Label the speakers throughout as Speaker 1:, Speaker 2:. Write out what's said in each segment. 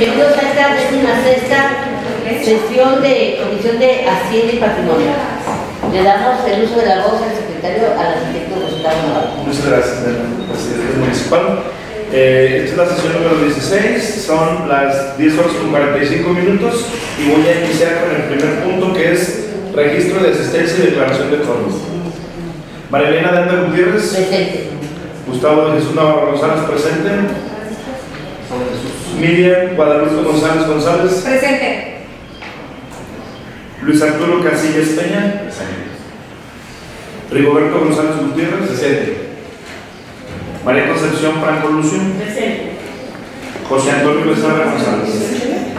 Speaker 1: Bienvenidos a esta 16ª sesión de Comisión de Hacienda y Patrimonio. Le damos el uso de la voz al secretario, al arquitecto Gustavo Navarro.
Speaker 2: Muchas gracias, presidente municipal. Esta es la sesión número 16, son las 10 horas con 45 minutos y voy a iniciar con el primer punto, que es registro de asistencia y declaración de fondos. María Elena de Anda Gutiérrez.
Speaker 1: Presente.
Speaker 2: Gustavo de Jesús Navarro González, presente. Miriam Guadalupe González González.
Speaker 3: Presente.
Speaker 2: Luis Arturo Casillas Peña. Presente. Rigoberto González Gutiérrez. Presente. María Concepción Franco Lucio.
Speaker 1: Presente.
Speaker 2: José Antonio Becerra González.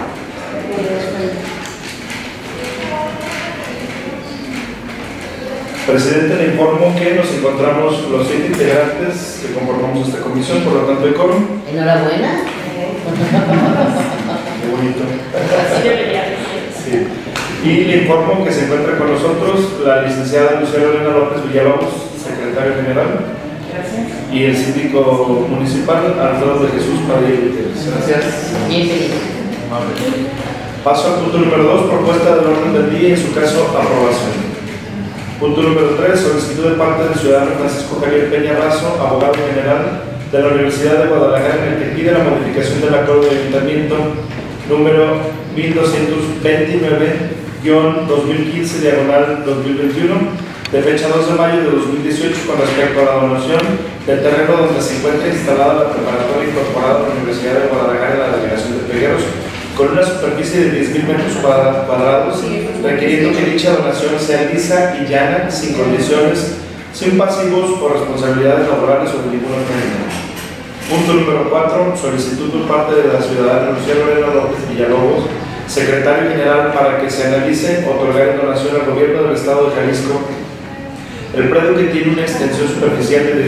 Speaker 2: Presidente, le informo que nos encontramos los 7 integrantes que conformamos esta comisión, por lo tanto, de quórum.
Speaker 1: Enhorabuena.
Speaker 2: Qué bonito. Sí. Y le informo que se encuentra con nosotros la licenciada Lucía Lorena López Villalobos, secretario general.
Speaker 3: Gracias.
Speaker 2: Y el síndico municipal, Alfredo de Jesús Padilla Gutiérrez. Gracias.
Speaker 1: Bienvenido.
Speaker 2: Paso al punto número 2, propuesta del orden del día y en su caso, aprobación. Punto número 3, solicitud de parte del ciudadano Francisco Javier Peña Razo, abogado general de la Universidad de Guadalajara, en el que pide la modificación del acuerdo de ayuntamiento número 1220-2015/2021, de fecha 2 de mayo de 2018, con respecto a la donación del terreno donde se encuentra instalada la preparatoria incorporada a la Universidad de Guadalajara en la delegación de Pegueros, con una superficie de 10.000 metros cuadrados, requiriendo que dicha donación sea lisa y llana, sin condiciones, sin pasivos o responsabilidades laborales o de ninguna manera. Punto número 4, solicitud por parte de la ciudadana Lucía Lorena López Villalobos, secretario general, para que se analice otorgar en donación al gobierno del estado de Jalisco el predio que tiene una extensión superficial de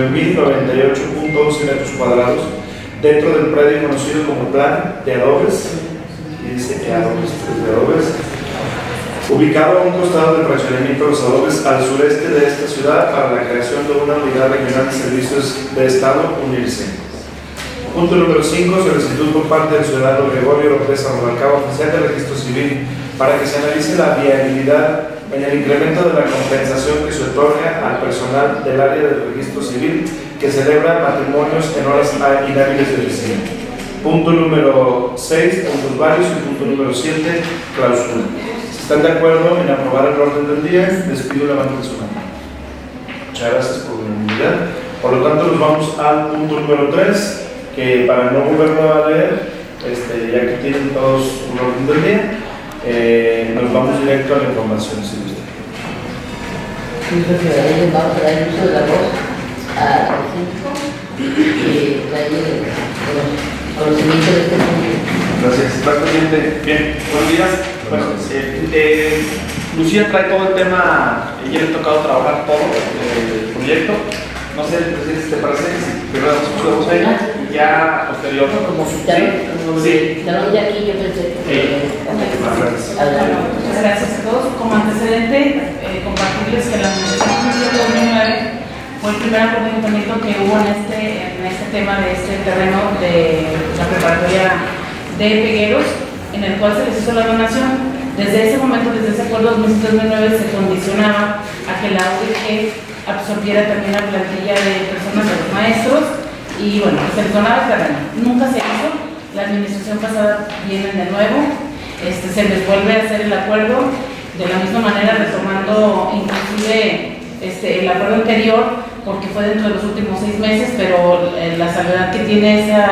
Speaker 2: 19.098.11 metros cuadrados dentro del predio conocido como Plan de Adobes, y dice que Adobes, de Adobes, ubicado a un costado del fraccionamiento de los Adobes al sureste de esta ciudad, para la creación de una unidad regional de servicios de Estado, unirse. Punto número 5, solicitud por parte del ciudadano Gregorio López Arrobalcaba, oficial de registro civil, para que se analice la viabilidad en el incremento de la compensación que se otorga al personal del área del registro civil que celebra matrimonios en horas inhábiles de oficina. Punto número 6, puntos varios, y punto número 7, clausura. Si están de acuerdo en aprobar el orden del día, les pido levanten su mano. Muchas gracias por la unidad. Por lo tanto, nos vamos al punto número 3, que para no volverlo a leer, ya que tienen todos un orden del día, nos vamos directo a la información, si gusta.
Speaker 1: Vamos a dar el uso de la voz al síndico que trae el conocimiento de este punto.
Speaker 4: Gracias, presidente. Bien, buenos días. Bueno, Lucía trae todo el tema, ella le ha tocado trabajar todo el proyecto. No sé, presidente, ¿te parece? Si primero damos su voz a ella y ya posterior.
Speaker 1: Como citaron, citaron ya aquí, yo pensé que.
Speaker 3: Muchas gracias a todos. Como antecedente, compartirles que la administración de 2009 fue el primer acuerdo de ayuntamiento que hubo en este tema de este terreno de la preparatoria de Pegueros, en el cual se les hizo la donación. Desde ese momento, desde ese acuerdo 2009, se condicionaba a que la UDG absorbiera también la plantilla de personas, de los maestros, y bueno, se les donaba el terreno. Nunca se hizo. La administración pasada viene de nuevo, se les vuelve a hacer el acuerdo de la misma manera, retomando inclusive el acuerdo anterior, porque fue dentro de los últimos 6 meses, pero la salvedad que tiene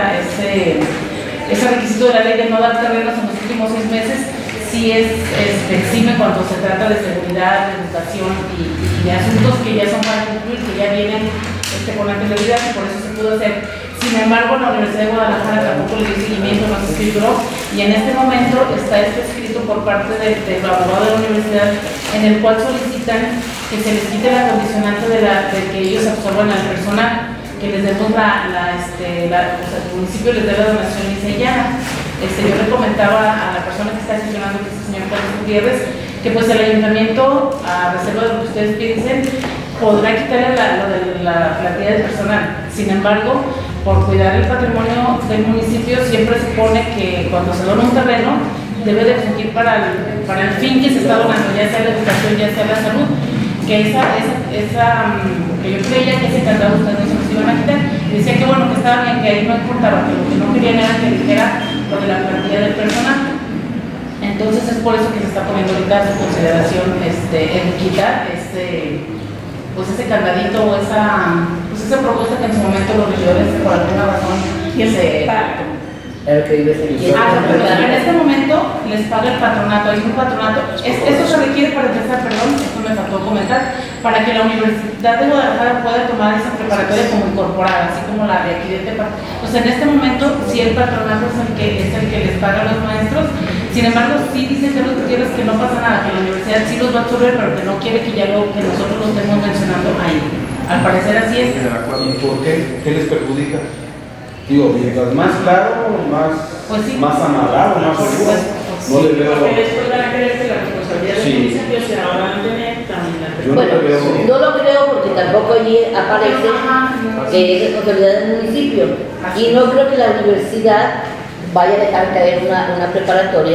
Speaker 3: ese requisito de la ley de no dar terrenos en los últimos 6 meses sí es exime cuando se trata de seguridad, de educación y de asuntos que ya son para cumplir, que ya vienen con anterioridad, y por eso se pudo hacer. Sin embargo, la Universidad de Guadalajara tampoco le dio seguimiento, no se filtró, y en este momento está escrito por parte del abogado de la universidad, en el cual solicitan que se les quite la condicionante de que ellos absorban al personal, que les demos o sea, el municipio les dé la donación lisa. Yo le comentaba a la persona que está gestionando, que es el señor Carlos Gutiérrez, que pues el ayuntamiento, a reserva de lo que ustedes piensen, podrá quitarle lo de la plantilla de personal. Sin embargo, por cuidar el patrimonio del municipio, siempre se supone que cuando se dona un terreno, debe de fungir para el fin que se está donando, ya sea la educación, ya sea la salud, que que yo creía que ese candado ustedes no se los iban a quitar, y decía que bueno, que estaba bien, que ahí no importaba, que lo que no querían era que dijera lo de la plantilla del personal. Entonces es por eso que se está poniendo ahorita en consideración el quitar pues ese candadito o esa propuesta que en su momento los regidores por alguna razón se
Speaker 1: El que vive
Speaker 3: en este momento les paga el patronato, hay un patronato. Eso se requiere para empezar, perdón, esto me faltó comentar, para que la Universidad de Guadalajara pueda tomar esa preparatoria como incorporada, así como la de aquí de Tepa. Pues en este momento, sí el patronato es el que les paga a los maestros. Sin embargo, sí dicen que los Gutiérrez que no pasa nada, que la universidad sí los va a absorber, pero que no quiere que que nosotros lo estemos mencionando ahí. Al parecer así es.
Speaker 5: ¿Y por qué? ¿Qué les perjudica? Digo, mientras más claro,
Speaker 3: pues sí,
Speaker 5: más amarrado, más seguro. No le veo.
Speaker 6: Porque después van a creer que la responsabilidad del municipio se la van a tener también la
Speaker 5: Yo
Speaker 1: Bueno,
Speaker 5: no le veo.
Speaker 1: no lo creo porque tampoco allí aparece que es responsabilidad del municipio. Y no creo que la universidad vaya a dejar caer una preparatoria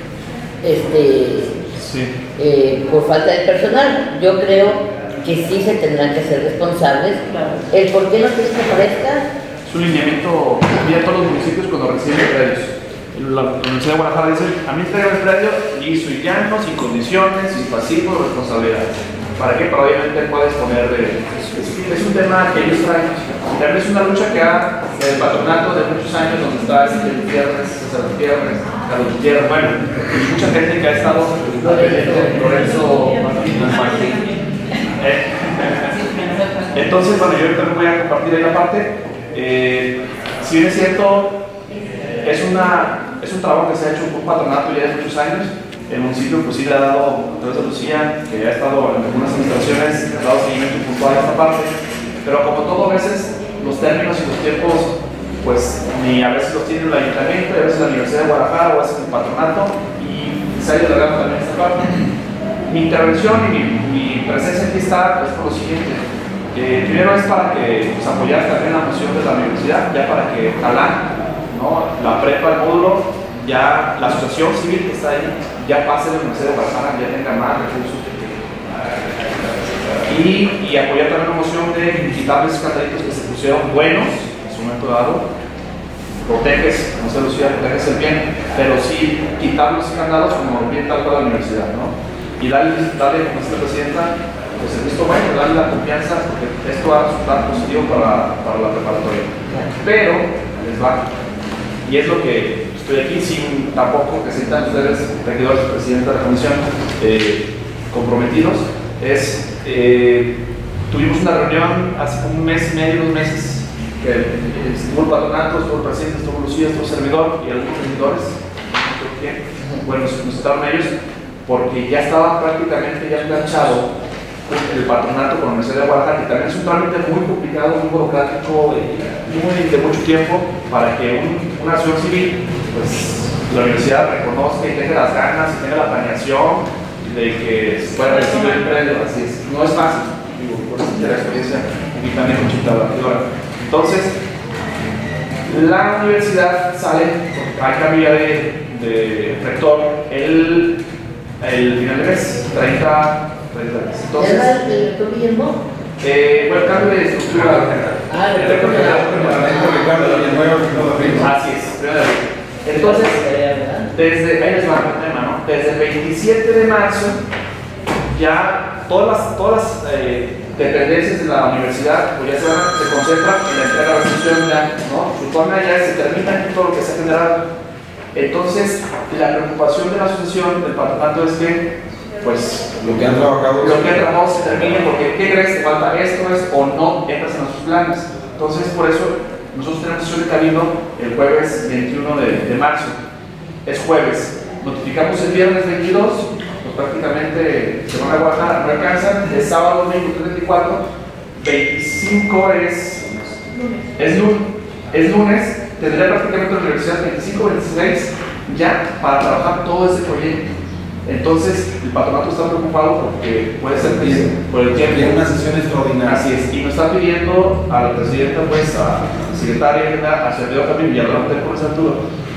Speaker 1: por falta de personal. Yo creo que sí se tendrán que ser responsables. El por qué no quieren que aparezca.
Speaker 4: Es un lineamiento que envía a todos los municipios cuando reciben predios. La Universidad de Guadalajara dice: a mí traigan el predio liso y llano, sin condiciones, sin pasivos, responsabilidad. ¿Para qué? Para obviamente puedes poner es un tema que ellos traen. Y también es una lucha que ha el patronato de muchos años, donde está Gutiérrez, César Gutiérrez, Carlos Gutiérrez, bueno, mucha gente que ha estado Lorenzo Martín. Entonces, bueno, yo también voy a compartir ahí la parte. Si bien es cierto, es un trabajo que se ha hecho un patronato ya de muchos años. El municipio pues sí le ha dado, a través de Lucía, que ha estado en algunas administraciones, ha dado seguimiento puntual a esta parte, pero como todo, a veces los términos y los tiempos, pues ni a veces los tiene el ayuntamiento, a veces la Universidad de Guadalajara, o a veces el patronato, y se ha ido alargando también esta parte. Mi intervención y mi presencia aquí está pues, por lo siguiente. Primero es para que pues, apoyar también la moción de la universidad, ya para que ojalá, ¿no? La prepa, el módulo, ya la asociación civil que está ahí, ya pase de la Universidad de Guadalajara, ya tenga más recursos. Y apoyar también la moción de quitarles esos candaditos que se pusieron buenos en su momento dado. Proteges, no sé, Lucía, proteges el bien, pero sí quitar los candados como bien tal para la universidad, ¿no? Y darle como dice la presidenta, pues el visto bueno, darle la confianza, porque esto va a resultar positivo para la preparatoria. Pero les va. Y es lo que estoy aquí sin tampoco que sientan ustedes, regidores, presidenta de la comisión, comprometidos. Tuvimos una reunión hace un mes y medio, 2 meses, que estuvo el patronato, estuvo el presidente, estuvo Lucía, estuvo el servidor y algunos regidores. Bueno, nos estaban ellos porque ya estaba prácticamente ya enganchado el patronato con la Universidad de Guadalajara, que también es un trámite muy complicado, muy burocrático, muy de mucho tiempo, para que una asociación civil, pues la universidad reconozca y tenga las ganas y tenga la planeación de que se pueda recibir el predio. Así es, no es fácil, digo, por eso de la experiencia y también con Chita Batidora. Entonces, la universidad sale, hay cambio de rector el final de mes, 30 entonces,
Speaker 1: ¿Ya el rector Guillermo?
Speaker 4: bueno, cambio de estructura.
Speaker 1: El rector
Speaker 4: Así es. Entonces, ahí les va el tema, ¿no? Desde el 27 de marzo, ya todas las dependencias de la universidad pues ya se concentran en la entrega de la recepción, ¿no? Su forma ya se termina en todo lo que se ha generado. Entonces, la preocupación de la asociación, del patronato, es que pues
Speaker 5: lo que han trabajado
Speaker 4: se termine, porque ¿qué crees? ¿Te falta esto o no entras en nuestros planes? Entonces, por eso nosotros tenemos sesión de cabildo el jueves 21 de marzo. Es jueves. Notificamos el viernes 22, pues prácticamente se van a guardar, no alcanzan. El sábado, domingo 24, 25 es lunes. Tendría prácticamente la universidad 25, 26 ya para trabajar todo ese proyecto. Entonces, el patronato está preocupado porque puede ser que por el tiempo.
Speaker 5: Tiene una sesión extraordinaria.
Speaker 4: Así es, y nos está pidiendo a la presidenta, pues, a la secretaria general, a Sergio también, y a la con esa altura,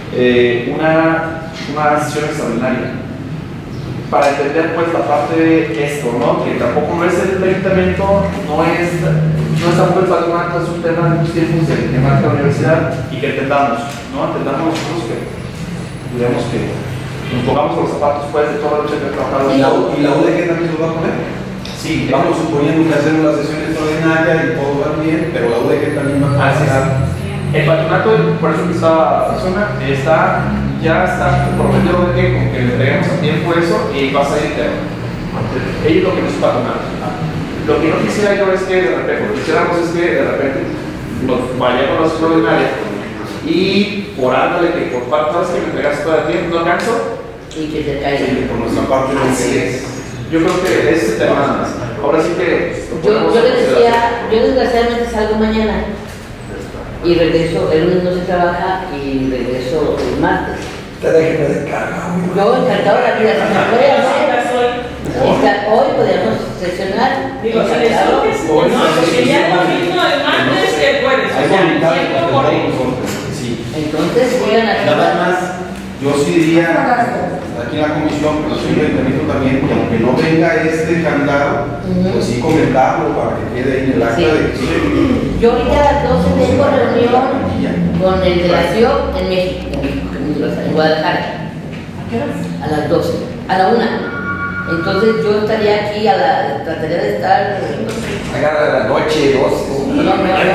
Speaker 4: una sesión extraordinaria para entender, pues, la parte de esto, ¿no? Que tampoco no es el ayuntamiento, no es tampoco el patronato, es un tema de los tiempos que marca la universidad y que entendamos, ¿no? Entendamos nosotros que, digamos que nos pongamos los zapatos pues de toda la lucha que ha trabajado.
Speaker 5: ¿Y la UDG también lo va a poner?
Speaker 4: Sí.
Speaker 5: Vamos suponiendo que hacemos la sesión extraordinaria y todo va bien, pero la UDG también va a pasar.
Speaker 4: El patronato, por eso que estaba la persona, ya está comprometido de que con que le entreguemos a tiempo eso y va a salir interno. Ellos lo que nos patronato. Lo que no quisiera yo es que de repente, lo que quisiéramos es que de repente nos vayamos a la extraordinaria y por ándale que por parte que me entregaste todo el tiempo no alcanzo
Speaker 1: y que se caiga.
Speaker 5: Sí, por nuestra parte no es.
Speaker 4: Yo creo que ese tema más. Ahora sí que
Speaker 1: yo le decía, yo desgraciadamente salgo mañana y regreso, el lunes no se trabaja y regreso el martes.
Speaker 7: Te déjenme de carga.
Speaker 1: Yo encantado de la vida, si me puede hacer, hoy podríamos sesionar.
Speaker 6: Digo, si le surges, no, porque ya lo mismo el martes que el jueves.
Speaker 5: Hay
Speaker 6: O sea,
Speaker 5: voluntad de
Speaker 6: siempre
Speaker 5: que
Speaker 6: por ahí.
Speaker 5: sí.
Speaker 1: Entonces llegan a
Speaker 5: Nada más, yo sí diría aquí en la comisión, pero soy el ayuntamiento también, que aunque no venga este candado, pues sí comentarlo para que quede ahí en el acta de que sí.
Speaker 1: Yo ahorita a las 12 tengo reunión con el de la CIO en México, en Guadalajara.
Speaker 3: ¿A qué horas?
Speaker 1: A las 12, a la 1. Entonces yo estaría aquí trataría de estar.
Speaker 7: Agarra la noche, 2.
Speaker 1: No,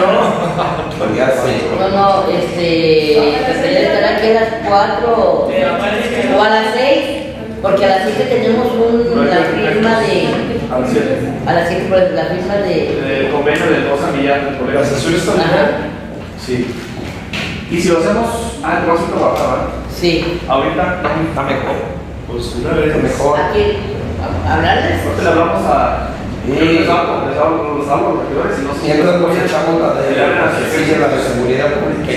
Speaker 1: trataría de estar aquí a las 4 o a las 6, porque a las 7 tenemos la firma de.
Speaker 4: a las 7.
Speaker 1: A las 7 por la firma de.
Speaker 4: El convenio de 2 a millar del colegio.
Speaker 2: La sesión está
Speaker 1: Ajá.
Speaker 4: Sí. Y si lo hacemos, el próximo trabajar,
Speaker 1: Sí.
Speaker 4: ahorita está mejor.
Speaker 2: Pues una vez
Speaker 7: Mejor.
Speaker 1: Aquí, hablarles.
Speaker 4: Ahorita le hablamos a. Les hablo a los regidores y no sé.
Speaker 7: Mientras nos echamos la de la seguridad pública.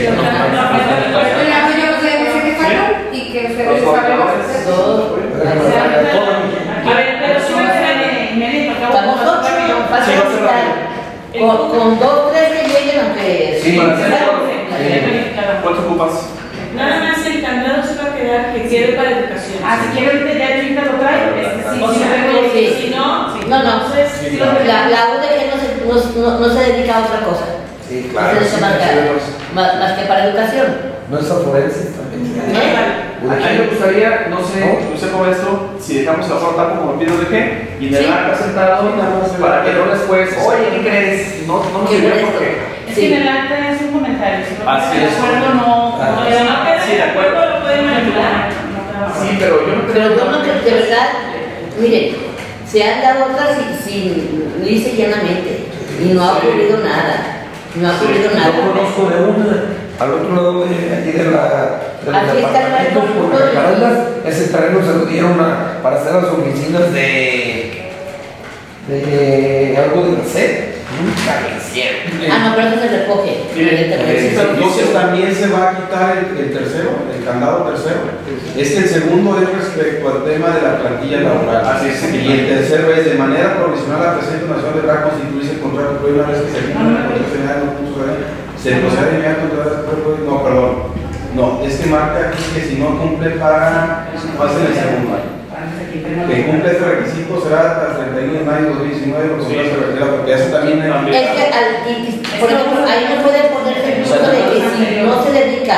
Speaker 8: Y que ustedes
Speaker 4: Los
Speaker 8: saben
Speaker 4: gobernadores.
Speaker 1: Dos.
Speaker 6: A ver, pero si me sale inmediato,
Speaker 1: Estamos
Speaker 6: acabo
Speaker 1: ocho,
Speaker 6: rápido.
Speaker 1: fácil
Speaker 4: Sí, va a ser
Speaker 1: citar. Con 2, 3 que lleguen, aunque.
Speaker 7: Sí,
Speaker 4: Para hacer
Speaker 6: Cada
Speaker 4: ¿cuánto ocupas?
Speaker 6: Nada más el candado se va a quedar que quede para educación.
Speaker 3: Ah, si quiere ahorita ya el lo trae, sí,
Speaker 6: O
Speaker 3: sí,
Speaker 6: sea,
Speaker 3: pero
Speaker 1: sí.
Speaker 6: si no,
Speaker 1: No,
Speaker 6: entonces,
Speaker 3: sí lo
Speaker 1: La UDG no se dedica a otra cosa.
Speaker 7: Sí,
Speaker 1: No
Speaker 7: claro.
Speaker 1: se dedica más que para educación.
Speaker 7: Nuestra forense también.
Speaker 4: A mí me gustaría, no sé, usted con esto, si dejamos la foto como pido de qué, y de
Speaker 1: Sí.
Speaker 4: la sentado para que no después, oye, ¿qué crees? No nos
Speaker 1: ¿Qué
Speaker 4: sirvió
Speaker 1: crees?
Speaker 4: porque.
Speaker 3: Es que en el acta es un comentario, si no
Speaker 4: Así
Speaker 3: de
Speaker 4: es.
Speaker 3: acuerdo no
Speaker 6: pero no queda
Speaker 4: Sí, de acuerdo.
Speaker 6: lo pueden manipular.
Speaker 4: Sí, pero yo no
Speaker 1: Pero
Speaker 4: creo.
Speaker 1: yo no creo, de verdad, miren, se han dado otras sin lisa y llanamente. Y no ha ocurrido nada. No ha ocurrido
Speaker 7: Yo
Speaker 1: nada.
Speaker 7: conozco de una, al otro lado de allí de la
Speaker 1: Aquí está el
Speaker 7: departamento,
Speaker 1: conjunto
Speaker 7: por
Speaker 1: de-
Speaker 7: Jacarandas, ese terreno se lo dieron para hacer las oficinas de algo de la sed. Nunca lo hicieron.
Speaker 1: Ah, no, pero eso se recoge. evidentemente.
Speaker 5: Entonces también se va a quitar el tercero, el candado tercero. Es que el segundo es respecto al tema de la plantilla laboral.
Speaker 4: Así es.
Speaker 5: Y el tercero es de manera provisional la presente nacional deberá constituirse el contrato pero una vez que se cumpla la condición general no puso ahí. Se procede de inmediato no, perdón. No, es que marca aquí que si no cumple para pase en el segundo año. Que cumple este requisito será hasta el 31 de mayo de 2019 porque
Speaker 4: Sí.
Speaker 5: se retira porque eso también
Speaker 4: También.
Speaker 1: Es que, por ejemplo, ahí no puede ponerse el punto de que si no se dedica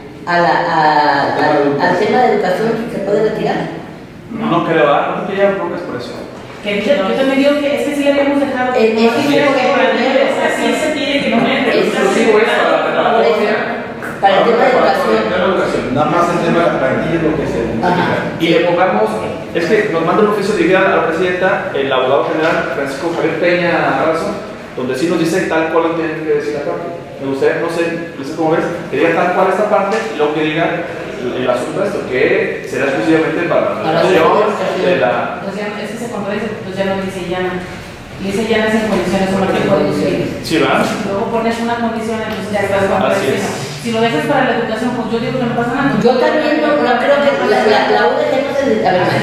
Speaker 1: al tema de educación, ¿se puede retirar?
Speaker 4: No creo, no te llevan broncas por eso.
Speaker 3: Que yo también digo que es que sí le habíamos dejado.
Speaker 1: Es que
Speaker 3: sí,
Speaker 1: sí, porque
Speaker 6: Así se tiene que poner.
Speaker 4: Exclusivo es para la pedagogía.
Speaker 1: Para el tema de educación.
Speaker 5: nada más el tema de la plantilla es lo que se
Speaker 1: Ajá.
Speaker 4: Y le pongamos, es que nos manda un oficio dirigido a la presidenta, el abogado general Francisco Javier Peña Razo, donde sí nos dice tal cual tiene que decir la parte. Me gustaría, no sé cómo ves, que diga tal cual esta parte y luego que diga el asunto de esto, que será exclusivamente para la educación de la.
Speaker 3: Pues ya, es que se contradice, pues ya no dice llana. Dice llana sin condiciones, o marca condiciones.
Speaker 4: Sí, ¿verdad?
Speaker 3: Luego pones una condición, entonces ya estás
Speaker 4: Así
Speaker 3: contradiciendo.
Speaker 4: es.
Speaker 3: Si lo dejas para la educación, pues yo digo que no pasa nada.
Speaker 1: Yo también no creo que la UDG no se dedica. A ver, maestro.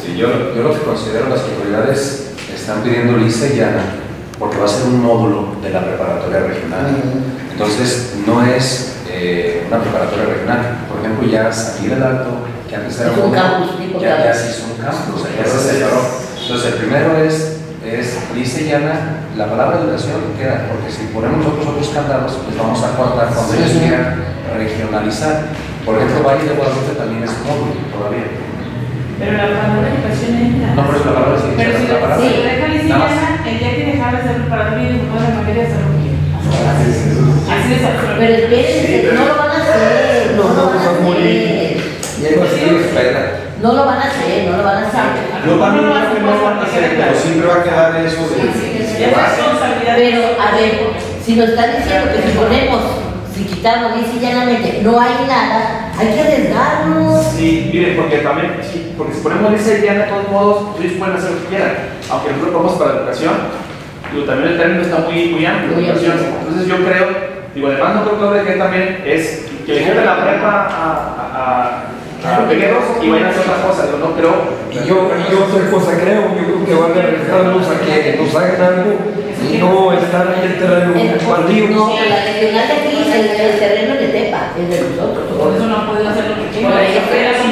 Speaker 9: Yo lo que considero, las autoridades están pidiendo lisa y llana porque va a ser un módulo de la preparatoria regional. Entonces, no es una preparatoria regional. Por ejemplo, ya San Miguel Alto, que antes era
Speaker 1: un campus,
Speaker 9: ya se hizo un campus, ya se separó. Entonces, el primero es lisa y llana, la palabra educación queda, porque si ponemos nosotros otros candados, pues vamos a cortar cuando ellos quieran regionalizar. Por ejemplo, Valle de Guadalupe también es módulo todavía.
Speaker 3: Pero la palabra educación entra.
Speaker 9: No, pero es la palabra sí.
Speaker 3: Pero si
Speaker 9: la palabra,
Speaker 3: lo deja lisa y llana, el día que dejar de ser preparatoria y toda la materia de salud. Así de salud.
Speaker 1: Pero espérense, no lo van a hacer, no lo van a hacer. No lo van a hacer, no lo van a hacer.
Speaker 5: Yo también creo que no lo van a hacer, pero siempre va a quedar eso de
Speaker 3: responsabilidad.
Speaker 1: Pero, a ver, si nos están diciendo que si ponemos, si quitamos lisa y llanamente, no hay nada, hay que arriesgarnos.
Speaker 4: Sí, miren, porque también, porque si ponemos lisa y llana, de todos modos, ellos pueden hacer lo que quieran. Aunque nosotros lo ponemos para educación, digo, también el término está muy amplio, educación. Entonces yo creo, digo, además no creo que también es que le quiten la prepa a pequeños y vayan a hacer otra cosa, yo no creo.
Speaker 7: Y yo otra cosa creo que van a arriesgarnos a que nos hagan algo y no estar ahí el terreno baldío.
Speaker 1: No, la regional de aquí, el terreno de Tepa, es de nosotros.
Speaker 3: Por eso no pueden hacer lo que quieran.
Speaker 1: Por eso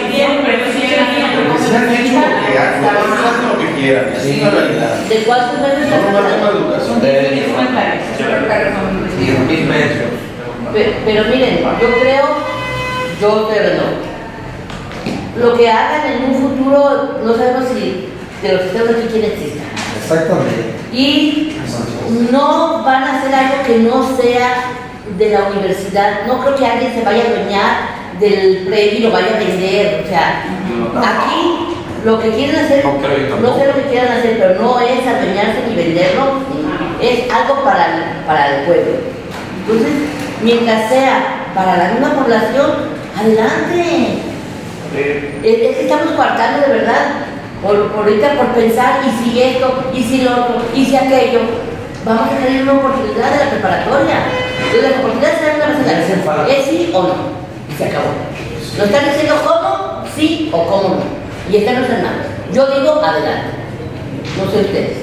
Speaker 5: se han hecho lo que quieran, es una realidad.
Speaker 1: ¿De cuántos metros
Speaker 5: No
Speaker 1: están
Speaker 5: nomás tema de
Speaker 1: hablando?
Speaker 5: educación.
Speaker 7: De 10.000 metros.
Speaker 1: Pero miren, yo terreno. Lo que hagan en un futuro, no sabemos si de los que estamos aquí quién exista.
Speaker 7: Exactamente.
Speaker 1: Y no van a hacer algo que no sea de la universidad. No creo que alguien se vaya a adueñar del predio y lo vaya a vender. O sea, aquí lo que quieren hacer, no sé lo que quieran hacer, pero no es adueñarse ni venderlo, es algo para el pueblo. Entonces, mientras sea para la misma población, adelante. Es que estamos coartando de verdad, ahorita por pensar, y si esto, y si lo otro, y si aquello, vamos a tener una oportunidad de la preparatoria. Entonces, las oportunidades serán una vez, es sí o no, y se acabó. Nos están diciendo cómo, sí o cómo no, y están los hermanos. Yo digo adelante, no sé ustedes.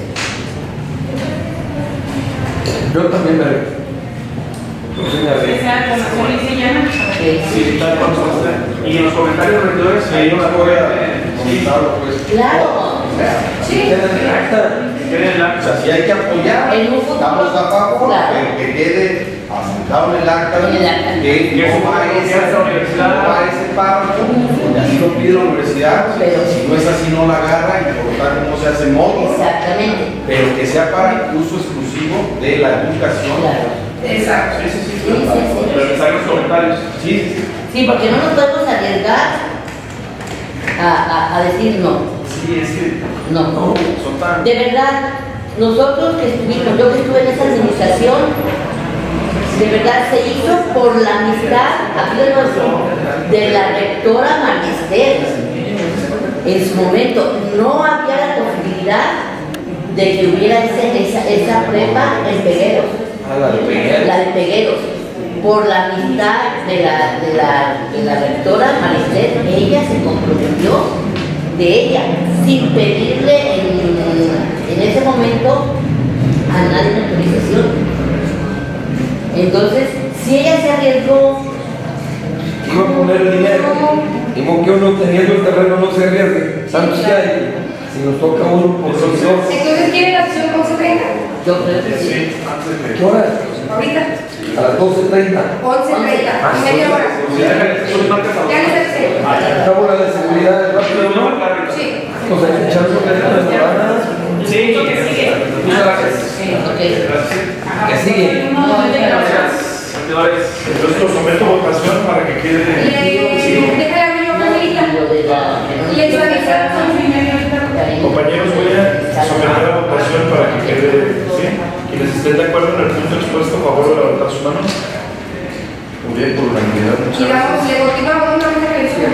Speaker 7: Yo también me
Speaker 3: Que sea con la lisa y llana.
Speaker 4: Sí, tal cual. Y en los comentarios regidores, ahí no voy a comentarlo, pues.
Speaker 1: Claro.
Speaker 8: Sí.
Speaker 5: O sea, si hay que apoyar,
Speaker 1: En un futuro,
Speaker 5: estamos a favor,
Speaker 1: claro.
Speaker 5: pero que quede asentado en el acta
Speaker 1: En el acta.
Speaker 5: que no va a ese párrafo, y así lo pide la universidad,
Speaker 1: Pero-
Speaker 5: si no es así no la agarra y por lo tanto no se hace módulo,
Speaker 1: Exactamente.
Speaker 5: pero que sea para el uso exclusivo de la educación.
Speaker 1: Claro.
Speaker 8: Exacto.
Speaker 4: Sí, sí, sí.
Speaker 1: Sí, sí, sí.
Speaker 4: Revisar los comentarios.
Speaker 5: Sí,
Speaker 1: Sí, porque no nos podemos arriesgar a decir no.
Speaker 4: Sí, es que
Speaker 1: No.
Speaker 4: son tan.
Speaker 1: De verdad, nosotros que estuvimos, yo que estuve en esa administración, de verdad se hizo por la amistad, aquí lo digo así, de la rectora Magister. En su momento no había la posibilidad de que hubiera esa prepa en Pegueros.
Speaker 7: la de Pegueros.
Speaker 1: La de Pegueros. Por la amistad de la rectora Magister, ella se comprometió de ella, sin pedirle en ese momento a nadie una autorización. Entonces, si ella se arriesgó,
Speaker 7: Iba a poner el dinero. Y como que uno teniendo el terreno no se arriesgue. Tanto si hay. Si nos toca uno por profesor.
Speaker 8: Entonces, ¿quieren la sesión con 11:30?
Speaker 1: yo creo que sí.
Speaker 7: ¿Qué hora?
Speaker 8: Ahorita.
Speaker 7: A las 12:30.
Speaker 8: 11:30. Media hora. Ya les avisé.
Speaker 7: Acabo la de seguridad rápido, ¿no?
Speaker 8: Sí.
Speaker 7: Nos escuchando de las semanas.
Speaker 4: Sí, que sigue. Muchas gracias.
Speaker 1: Ok.
Speaker 7: Que sigue.
Speaker 2: Entonces lo someto a votación para que quede.
Speaker 8: Déjale a mi Carmelita.
Speaker 1: Lo de la...
Speaker 8: Les avisa.
Speaker 2: Compañeros, voy a someter a votación para que quede. ¿Sí? Quienes estén de acuerdo en el punto expuesto, a favor de levantar su mano. Muy bien, por unanimidad.
Speaker 8: Y vamos, le continuamos una vez que les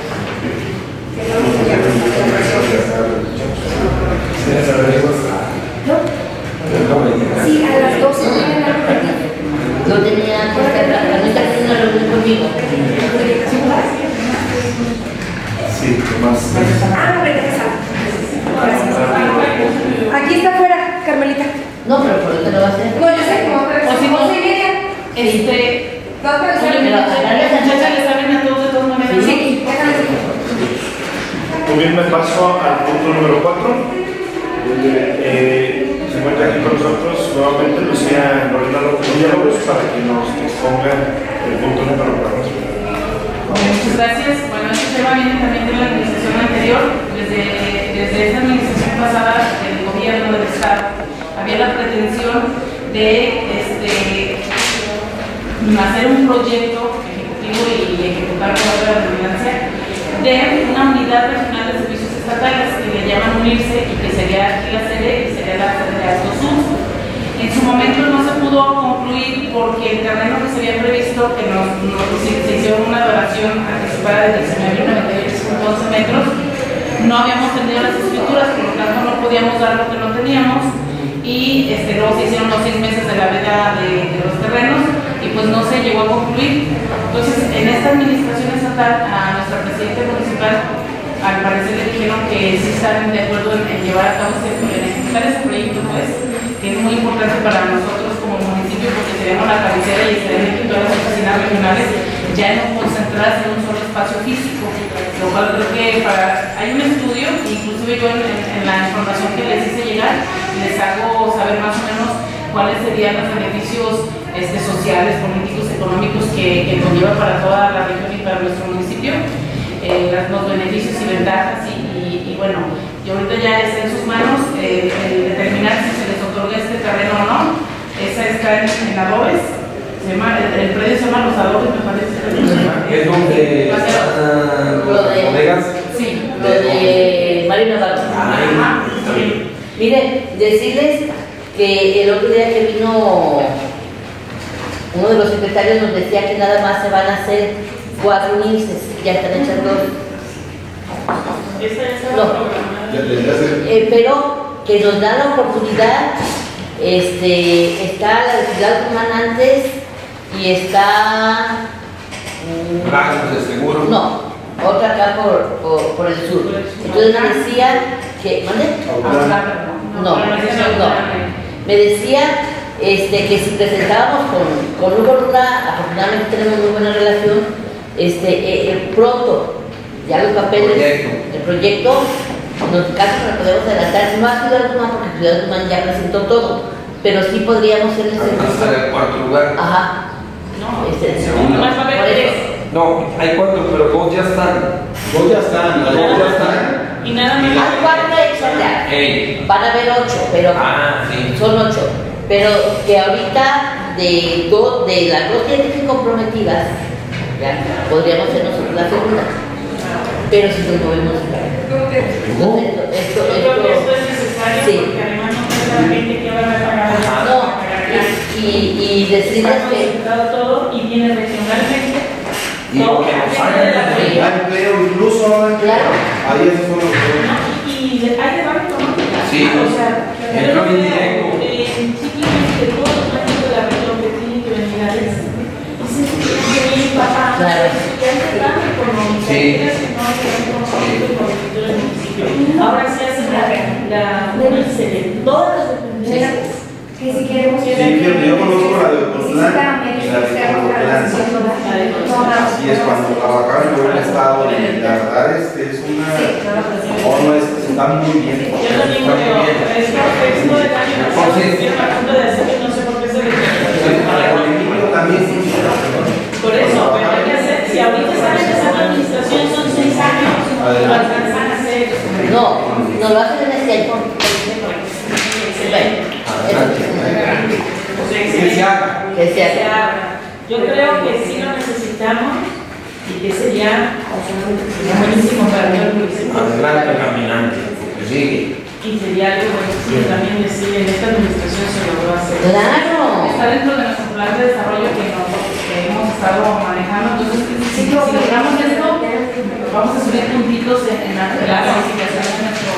Speaker 8: Sí, a las 12 tienen la reunión.
Speaker 1: No tenía que estar, no está haciendo una reunión conmigo.
Speaker 2: Sí, ¿qué más?
Speaker 8: Ah, regresa.
Speaker 10: Aquí está afuera, Carmelita.
Speaker 1: No, pero por eso lo va a hacer.
Speaker 10: No, yo sé cómo, pero
Speaker 3: O si no,
Speaker 10: 11:30.
Speaker 3: Oye, pero a las muchachas les saben a todos de todas maneras.
Speaker 10: Sí, déjame decir.
Speaker 2: Muy bien, me paso al punto número 4. Se encuentra aquí con nosotros nuevamente Lucía Lorena López Villalobos para que nos exponga el punto número 4.
Speaker 3: Muchas gracias. Bueno, este tema viene también de la administración anterior. Desde esta administración pasada del gobierno del Estado había la pretensión de hacer un proyecto ejecutivo y ejecutar toda la redundancia de una unidad regional de servicios estatales que le llaman unirse y que sería aquí la sede y sería la sede de Alto Sur. En su momento no se pudo concluir porque el terreno que se había previsto, que se hizo una donación anticipada de 19.98.11 metros, no habíamos tenido las escrituras, por lo tanto no podíamos dar lo que no teníamos y luego se hicieron los 6 meses de la veda de los terrenos y pues no se llegó a concluir. Entonces, en esta administración estatal, a nuestra presidenta municipal, al parecer le dijeron que sí están de acuerdo en llevar a cabo en ejecutar ese proyecto, pues, que es muy importante para nosotros como municipio porque tenemos la cabecera y estarán aquí todas las oficinas regionales ya no concentradas en un solo espacio físico, lo cual creo que hay un estudio, inclusive yo en la información que les hice llegar, les hago saber más o menos cuáles serían los beneficios sociales, políticos, económicos que conlleva para toda la región y para nuestro municipio, los beneficios y ventajas y bueno, y ahorita ya está en sus manos determinar si se les otorga este terreno o no. Esa está en adobes, el predio se llama Los Adobes, me parece.
Speaker 7: ¿Es donde
Speaker 1: Lo de
Speaker 7: bodegas?
Speaker 1: Sí, lo de Mario Navarro.
Speaker 3: Sí.
Speaker 1: Miren, decirles que el otro día que vino uno de los secretarios nos decía que nada más se van a hacer 4 unirses, ya están hechas 2. Pero que nos da la oportunidad, está la ciudad humana antes y está
Speaker 7: Lagos de seguro.
Speaker 1: no, otra acá por el sur. Entonces me decía que, ¿mande? No. Me decía que si presentábamos con Hugo Luna, afortunadamente tenemos muy buena relación, pronto, ya los papeles, el proyecto, en los casos lo podemos adelantar, no a Ciudad Guzmán porque Ciudad Guzmán ya presentó todo, pero sí podríamos ser el
Speaker 7: Hasta el 4º lugar.
Speaker 1: Ajá.
Speaker 7: Segundo.
Speaker 3: Más papeles.
Speaker 7: No, hay 4, pero 2 ya están.
Speaker 5: 2 ya están, las 2 ya están.
Speaker 3: Y nada más.
Speaker 1: Hay 4 hechos ya. Van a haber 8, pero
Speaker 7: sí.
Speaker 1: son 8. Pero que ahorita de las 2 que estén comprometidas, ya, podríamos ser nosotros la segunda. Pero si nos movemos entonces,
Speaker 3: Yo creo que esto es necesario
Speaker 1: sí.
Speaker 3: porque además no piensa la gente que van a pagar.
Speaker 1: No, y decirles que
Speaker 3: todo y viene regionalmente.
Speaker 7: Y lo que nos hagan
Speaker 5: Hay empleo incluso,
Speaker 1: claro.
Speaker 5: ahí esos son los
Speaker 3: Y hay debate económico.
Speaker 7: Sí.
Speaker 3: O sea,
Speaker 7: Entró en directo.
Speaker 3: simplemente todos los países de la región que tienen que venir a eso. Y se tienen que ir papá.
Speaker 1: Claro.
Speaker 3: Ya se dan económico.
Speaker 7: Sí.
Speaker 3: Ahora se hace la UNICE de todas las dependencias.
Speaker 10: Que si queremos
Speaker 5: Sí, fíjate, yo conozco la de Ocotlán y la de Ocotlán. Así es, cuando trabajaron en el estado, y la verdad es una. Está muy bien.
Speaker 3: Yo también creo, es no de daño, no sé por qué se le
Speaker 5: El colectivo también funciona.
Speaker 3: por eso, pero hay que hacer, si ahorita están empezando la administración, son 6 años, lo alcanzan a hacer.
Speaker 1: no lo hacen en este año.
Speaker 7: Que se haga.
Speaker 1: Que se haga.
Speaker 3: Yo creo que sí lo necesitamos y que sería buenísimo para el municipio.
Speaker 7: Adelante, caminante. Que sigue.
Speaker 3: Y sería algo buenísimo también decir, en esta administración se logró hacer.
Speaker 1: Claro.
Speaker 3: Está dentro de nuestro plan de desarrollo que hemos estado manejando. Entonces, si logramos esto, vamos a subir puntitos en la clasificación de nuestro.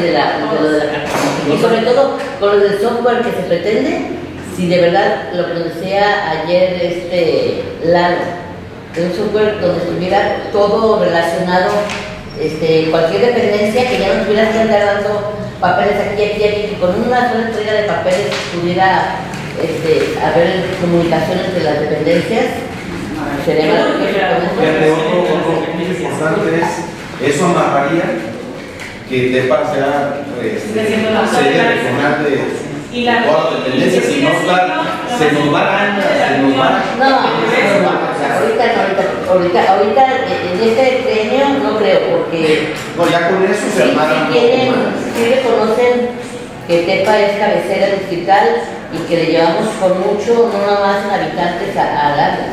Speaker 1: Y sobre todo con lo del software que se pretende, si de verdad lo que nos decía ayer Lalo, de un software donde estuviera todo relacionado cualquier dependencia que ya no tuviera que andar dando papeles aquí, que con una sola entrega de papeles pudiera haber comunicación entre las dependencias. Sería
Speaker 5: otro punto importante es, eso amarraría que TEPA sea sede regional de todas las dependencias, si no se nos va
Speaker 1: ahorita en este trienio no creo, porque
Speaker 5: no, ya con eso se amarra.
Speaker 1: Sí reconocen que TEPA es cabecera distrital y que le llevamos con mucho, no nada más en habitantes a Lagos.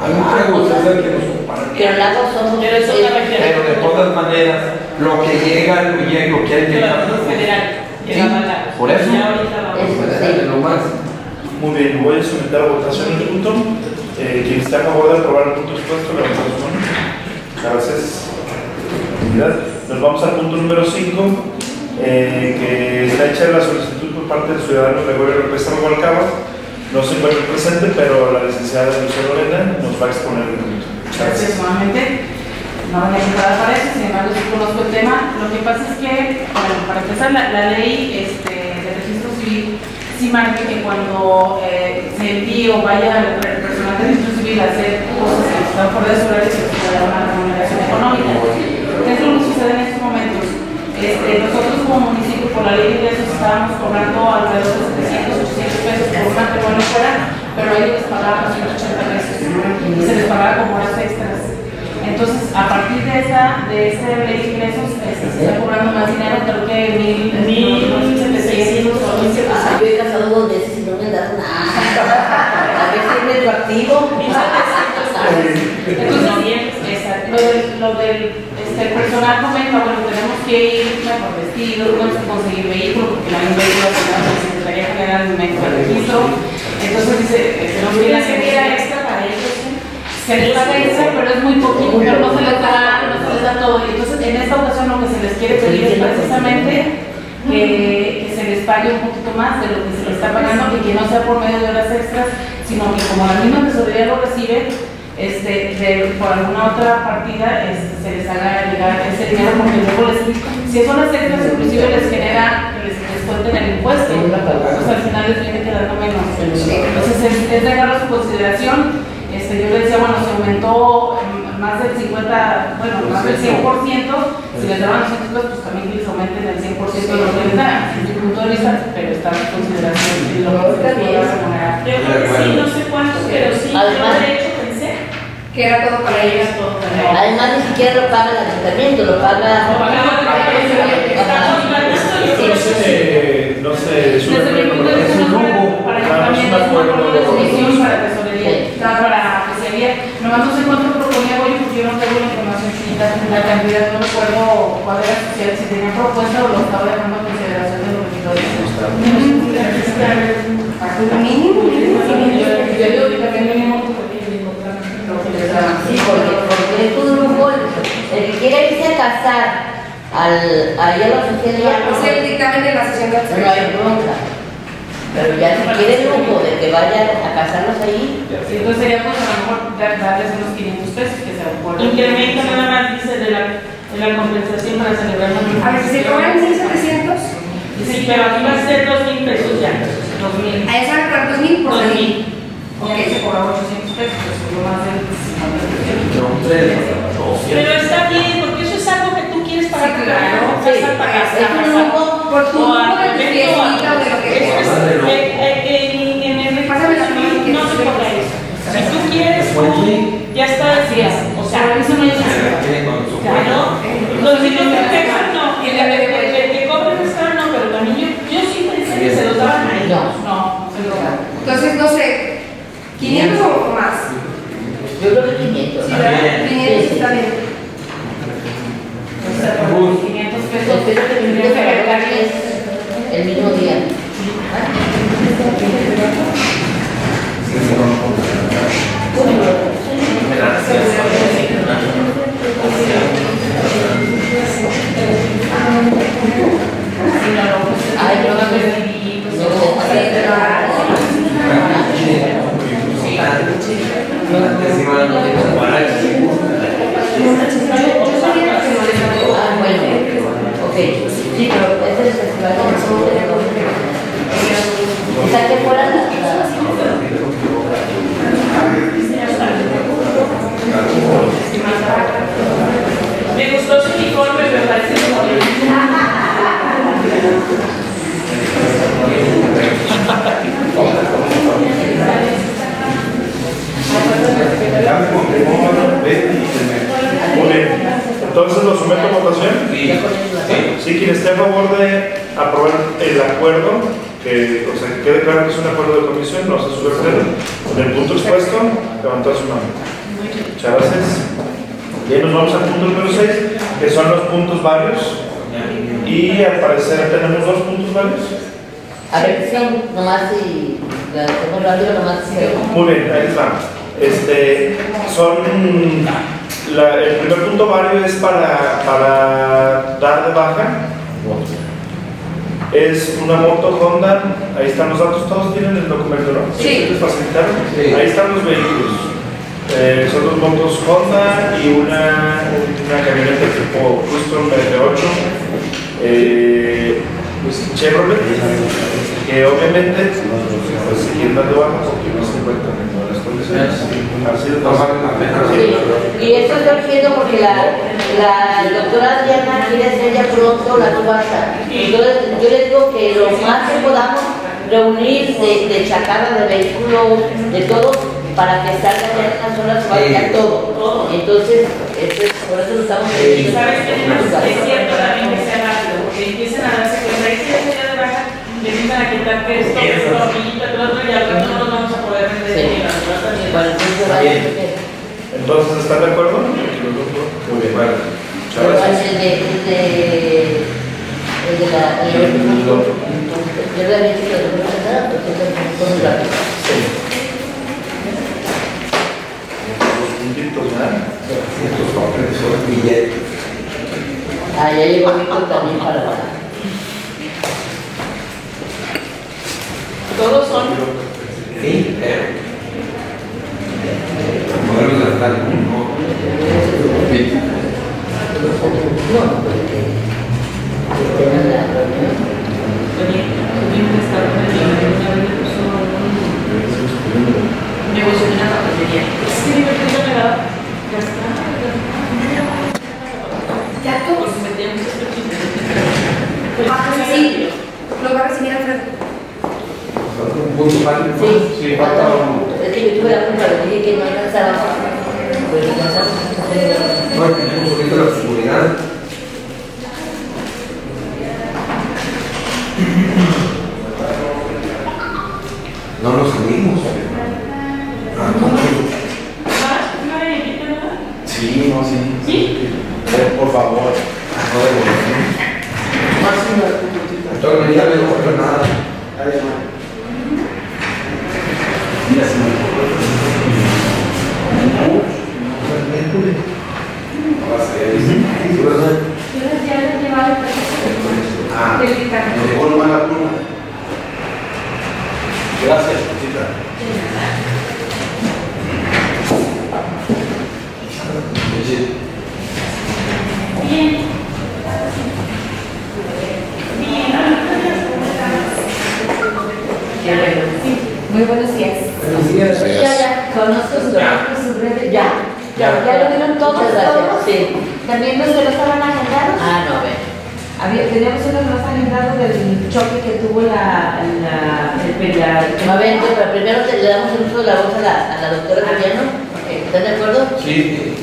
Speaker 1: Que en Lagos somos...
Speaker 7: Pero de todas maneras, lo que llega, lo que hay que llegar. Por eso. Lo más.
Speaker 2: Muy bien, voy a someter a votación el punto. Quien está a favor de aprobar el punto expuesto, levanta su mano. Gracias. Nos vamos al punto número 5, que está hecha la solicitud por parte del ciudadano Gregorio López Rubalcaba. No se encuentra presente, pero la licenciada Lucía Lorena nos va a exponer el punto.
Speaker 3: Gracias nuevamente. No voy a preparar para eso, sin embargo, sí conozco el tema. Lo que pasa es que, bueno, para empezar, la ley de registro civil sí marca que cuando se envíe o vaya el personal de registro civil a hacer cosas que están fuera de su horario, se puede dar una remuneración económica. ¿Qué es lo que sucede en estos momentos? Nosotros como municipio, por la ley de ingresos, estábamos cobrando alrededor de 700, 800 pesos por una peruana fuera, pero a ellos les pagaban 180 pesos y se les pagaba como horas extras. Entonces, a partir de esa ley de ingresos, se está cobrando más dinero, creo que 1,700 o 1,700.
Speaker 1: Yo he casado 2 veces y no me han dado nada. A veces es retroactivo. Entonces, lo del personal comenta, bueno, tenemos que ir mejor vestidos, tenemos que conseguir vehículos, porque no hay un vehículo que la Secretaría General de México de Registro. Entonces, dice, no tiene que ir extra para ellos. Se les paga extra, pero es muy poquito, pero no se les da todo. Y entonces, en esta ocasión, lo que se les quiere pedir es precisamente que se les pague un poquito más de lo que se les está pagando y que no sea por medio de horas extras, sino que como la misma tesorería lo recibe, por alguna otra partida se les haga llegar ese dinero, porque luego si son las extras, inclusive les genera que les descuenten el impuesto, pues al final les viene quedando menos. Entonces, es dejarlo a su consideración. Yo le decía, bueno, se aumentó más del 50, bueno, más del 100%, si les daban 200 pesos, pues también que les aumenten el 100% de lo que les dan, desde mi punto de vista, pero está en consideración y lo que se puede remunerar.
Speaker 6: Yo creo que sí, no sé cuánto, pero sí, yo de hecho pensé
Speaker 10: que era todo para ellos.
Speaker 1: Además, ni siquiera lo paga el ayuntamiento, lo paga...
Speaker 2: No sé, es un
Speaker 3: desde mi punto de vista, para el ayuntamiento es un acuerdo de comisión para tesorería, para tesorería. Nomás no sé cuánto proponía hoy, porque yo no tengo la información finita, la cantidad, no recuerdo cuál era, si tenía propuesta o lo estaba dejando en consideración de los regidores.
Speaker 10: Mínimo.
Speaker 3: Yo digo que también mínimo.
Speaker 1: Sí, porque es un grupo, el que quiera irse a casar ahí a la oficina,
Speaker 10: Es el dictamen de la sesión de
Speaker 1: no hay bronca. Pero ya si quiere grupo de que vayan a casarlos ahí,
Speaker 3: Sí, entonces sería pues a lo mejor darles unos 500 pesos que se acuerden.
Speaker 6: incremento nada más, dice, de la compensación para celebrar la
Speaker 10: A ver, si se cobran 1,700,
Speaker 6: Sí, pero aquí va a ser 2,000 pesos ya.
Speaker 3: 2,000.
Speaker 10: a esa van a cobrar 2,000 por 2,000.
Speaker 3: Ok, se cobraba 800 pesos, que subió más del 50%.
Speaker 6: Pero está bien, porque eso es algo que tú quieres para
Speaker 10: Sí,
Speaker 6: tu
Speaker 10: claro.
Speaker 6: casa, para
Speaker 1: es un grupo
Speaker 10: Por tu
Speaker 6: O
Speaker 10: grupo
Speaker 6: al
Speaker 10: de tu
Speaker 6: evento,
Speaker 10: fiestita o de lo que
Speaker 6: Eso es,
Speaker 10: quieras.
Speaker 6: en el
Speaker 10: Pásame la mano que
Speaker 6: no
Speaker 10: se
Speaker 6: se cobra eso. Si tú quieres, ya está decía. O sea,
Speaker 3: Eso no es
Speaker 6: claro, los niños que quejan no, y el que cobran es caro, no, pero también yo sí pensé que se los daban a ellos.
Speaker 3: No, se lo dan.
Speaker 10: Entonces, no sé, 500 o más.
Speaker 1: yo creo que 500.
Speaker 10: Sí, ¿verdad? 500 está bien.
Speaker 3: 500 pesos.
Speaker 1: Espero que mi
Speaker 3: tendría que agregar
Speaker 1: es el mismo día. Ay, no, Ok, sí, pero es el festival de o sea, que fuera
Speaker 6: Me gustó su uniforme, me parece muy bonito.
Speaker 2: Muy bien. Entonces lo someto a votación. Sí, quien esté a favor de aprobar el acuerdo, que, o sea, que quede claro que es un acuerdo de comisión, no se sube el pleno. En el punto expuesto, levantó su mano. Muchas gracias. Bien, nos vamos al punto número 6, que son los puntos varios. Y al parecer tenemos 2 puntos varios.
Speaker 1: a ver, sí, nomás si la hacemos rápido, nomás si
Speaker 2: Muy bien, ahí está. El primer punto vario es para dar de baja. Es una moto Honda, ahí están los datos, todos tienen el documento, ¿no?
Speaker 10: Sí.
Speaker 2: ¿Les facilitaron?
Speaker 7: Sí.
Speaker 2: Ahí están los vehículos. Son 2 motos Honda y una camioneta tipo Custom R8 Chevrolet, que obviamente pues se quieren dar de baja porque no se encuentran en todas las condiciones. Así de fácil.
Speaker 1: y esto estoy diciendo porque la doctora Adriana quiere hacer ya pronto la subasta. Entonces yo les digo que lo más que podamos reunir de chatarra, de vehículos, de todo, para que salga ya en una sola subasta todo. Entonces, por eso lo estamos
Speaker 6: Y sabes que es cierto también que sea rápido, porque empiezan a darse cuenta, y si ya se de baja, le empiezan a quitar que esto, esto, amiguita, el otro, y al rato no nos vamos a poder vender ni la subasta ni
Speaker 1: Bueno, entonces vaya.
Speaker 2: Entonces, ¿están de acuerdo? Muy bien, bueno. Muchas
Speaker 1: Pero
Speaker 2: gracias.
Speaker 1: el de la yo le había dicho que no pasa nada, porque es muy rápido.
Speaker 2: Sí. Los puntitos, ¿verdad?
Speaker 1: Ah, ya llegó Víctor también para la...
Speaker 6: Todos son.
Speaker 7: Sí, modelos de tal, ¿no?
Speaker 6: Negocio de una papelería. Es que divertido me da.
Speaker 10: Ya todos.
Speaker 6: Porque metíamos este chiste.
Speaker 10: Sí, lo va a recibir Alfredo.
Speaker 7: Un punto válido.
Speaker 1: Sí, es que yo tuve la culpa, le dije que no alcanzaba. Pues alcanzaba.
Speaker 7: No, tenemos un poquito la seguridad. No nos salimos.
Speaker 5: Sí, no, sí.
Speaker 6: ¿Sí?
Speaker 5: Por favor.
Speaker 7: Entonces, ya no ocurre nada.
Speaker 5: Mira, si me
Speaker 10: Ya le llevaba el
Speaker 5: Ah, me dejó nomás la pluma. Gracias, Cosita.
Speaker 6: Bien.
Speaker 10: Muy buenos días.
Speaker 1: Ya,
Speaker 10: Conozco su red.
Speaker 1: Ya.
Speaker 10: ¿Ya lo vieron todos?
Speaker 1: Muchas gracias. Sí.
Speaker 10: También los que no estaban agendados.
Speaker 1: Ah, no, ve.
Speaker 10: Teníamos unos más agendados del choque que tuvo
Speaker 1: A ver, pero primero le damos el uso de la voz a la doctora Mariano. ¿Están de acuerdo?
Speaker 7: Sí.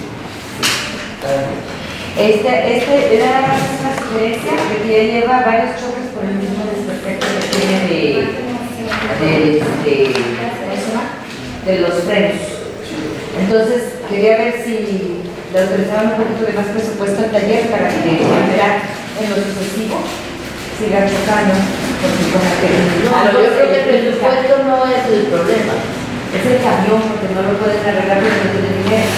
Speaker 10: Este era una sugerencia de que ya lleva varios choques por el mismo desperfecto que tiene ¿cómo se llama? De los frenos. Entonces, quería ver si le autorizaban un poquito de más presupuesto al taller para que en lo sucesivo siga chocando, porque como que
Speaker 1: No, yo creo que el presupuesto no es el problema.
Speaker 10: es el camión, porque no lo pueden arreglar porque no tienen dinero.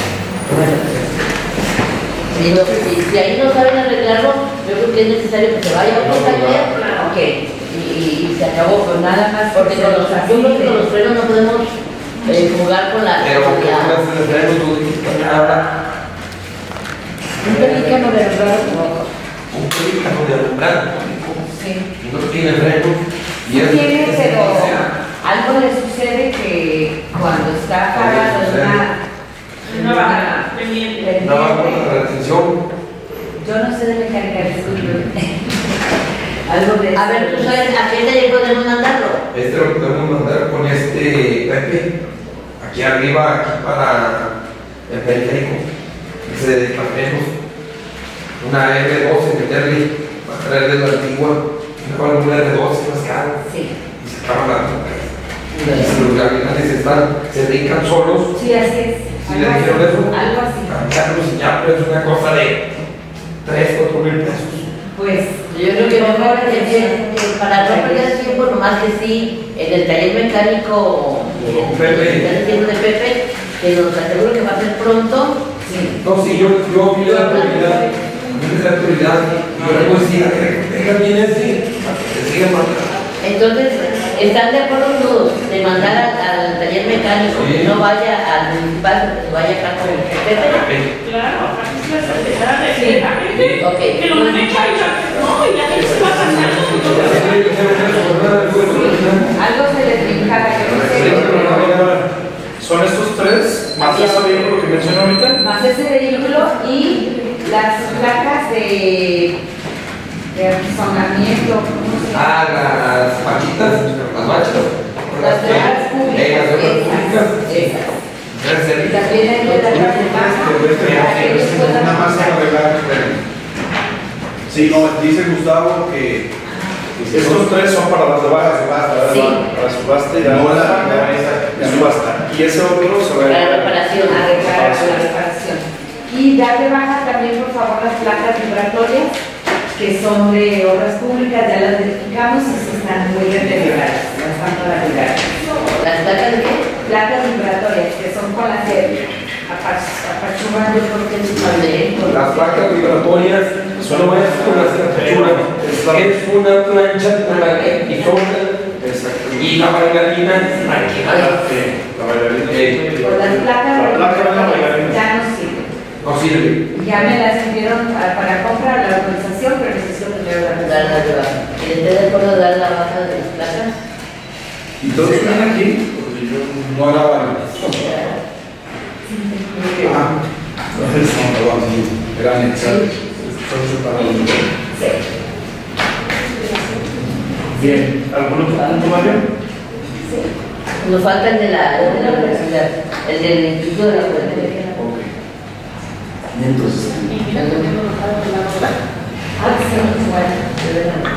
Speaker 1: Si ahí no saben arreglarlo, yo creo que es necesario que se vaya a otro taller. Ok. Y se acabó, pues nada más. Porque con los frenos, no podemos jugar con la.
Speaker 7: Pero ¿qué clase de freno tú dijiste? Ahora.
Speaker 10: Un pelícano de raro como
Speaker 7: un pelícano de alumbrado público
Speaker 10: Sí.
Speaker 7: y no tiene frenos. Y es
Speaker 10: Tiene, pero algo le sucede que cuando está parado en
Speaker 6: Una baja pendiente.
Speaker 7: no va con la retención.
Speaker 10: yo no sé de mecánica, disculpe. Algo de
Speaker 1: A ver, ¿tú sabes a qué taller podemos mandarlo?
Speaker 7: Este lo podemos mandar con este Pepe, aquí arriba, aquí para el periférico, ese de frenos, una R12 meterle, va a traer de la antigua, una válvula R12 más cara,
Speaker 10: Sí.
Speaker 7: y se acaban las trocas. Y los gavilanes se dedican solos.
Speaker 10: Sí, así es.
Speaker 7: ¿Sí le dijeron eso?
Speaker 10: Algo así.
Speaker 7: Carlos y ya, pero es una cosa de 3-4 mil pesos.
Speaker 10: Pues,
Speaker 1: Yo creo que mejor para no perder tiempo, nomás que sí, en el taller mecánico de Pepe, que nos aseguro que va a ser pronto.
Speaker 10: sí.
Speaker 7: No, sí, yo vi la prioridad, yo le puedo decir, venga bien para que se siga mandando.
Speaker 1: Entonces, ¿están de acuerdo todos de mandar al taller mecánico que no vaya al municipal, que vaya acá con el Pepe?
Speaker 6: Claro, aparte es la certeza de
Speaker 10: Sí.
Speaker 6: la gente
Speaker 1: Ok.
Speaker 6: que lo maneja y no, y la gente se va pasando.
Speaker 10: Algo se le trincaba, yo no sé.
Speaker 2: Son estos tres, más ese vehículo que mencioné ahorita.
Speaker 10: Más ese vehículo y las placas de accionamiento, ¿cómo se llama?
Speaker 7: Las paquitas, las machas.
Speaker 10: Las placas públicas.
Speaker 7: Las públicas.
Speaker 10: Esas. También hay de la parte baja, para que ellos puedan
Speaker 5: Nada más
Speaker 10: usar.
Speaker 5: arreglar. Sí, no, dice Gustavo que
Speaker 2: Estos tres son para las de baja,
Speaker 10: Sí.
Speaker 2: para subasta y
Speaker 5: No la
Speaker 2: subasta. Y ese otro se va
Speaker 1: Para reparación.
Speaker 10: Arreglar la reparación. Y dar de baja también, por favor, las placas vibratorias, que son de obras públicas, ya las verificamos y sí están muy deterioradas, no están para arreglar.
Speaker 1: ¿Las placas de qué?
Speaker 10: Placas vibratorias, que son con las que apachurran yo creo que es con
Speaker 7: Las placas vibratorias no es una cerradura, es una plancha con la que pisona y la bailarina es máquina.
Speaker 2: La bailarina.
Speaker 10: Con las placas
Speaker 2: La placa de la
Speaker 10: vibratorias
Speaker 2: bailarina.
Speaker 10: ya no sirven.
Speaker 7: No sirve.
Speaker 10: Ya me las pidieron para comprar la autorización, pero necesito primero la
Speaker 1: Dar las de baja. ¿Y esté de acuerdo a dar la baja de las placas?
Speaker 2: ¿Y todos están aquí? Porque yo
Speaker 5: no la van. Eran exactos.
Speaker 10: Sí.
Speaker 2: Bien, ¿algún otro punto, Mario?
Speaker 1: Nos falta el de la universidad, el del Instituto de la Juventud.
Speaker 2: Ok. Y entonces,
Speaker 10: Ah, sí, bueno, de verdad.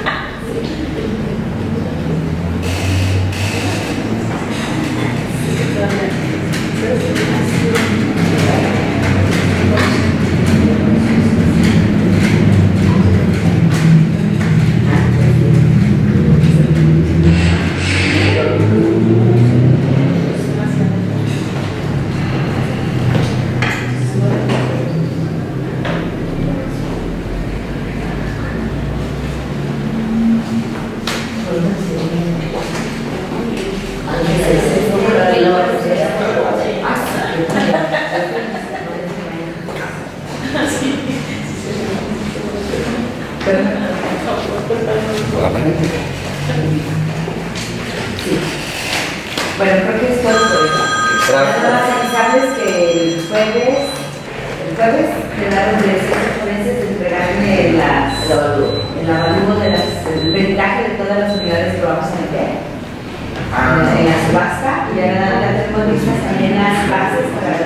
Speaker 10: Bueno, creo que es todo por hoy. Nada más avisarles que el jueves quedaron de forenses de entregarme el avalúo del peritaje de todas las unidades que vamos a meter en la subasta, y ya nada, ya tengo listas también las bases